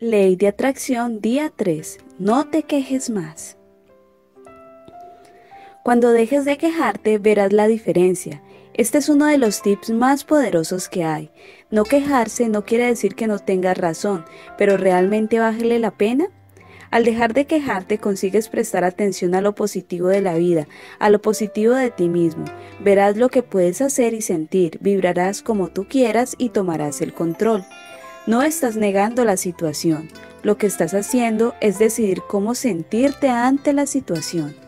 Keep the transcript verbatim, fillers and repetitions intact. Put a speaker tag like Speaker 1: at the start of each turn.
Speaker 1: Ley de atracción día tres. No te quejes más. Cuando dejes de quejarte, verás la diferencia. Este es uno de los tips más poderosos que hay. No quejarse no quiere decir que no tengas razón, pero ¿realmente vale la pena? Al dejar de quejarte, consigues prestar atención a lo positivo de la vida, a lo positivo de ti mismo. Verás lo que puedes hacer y sentir, vibrarás como tú quieras y tomarás el control. No estás negando la situación. Lo que estás haciendo es decidir cómo sentirte ante la situación.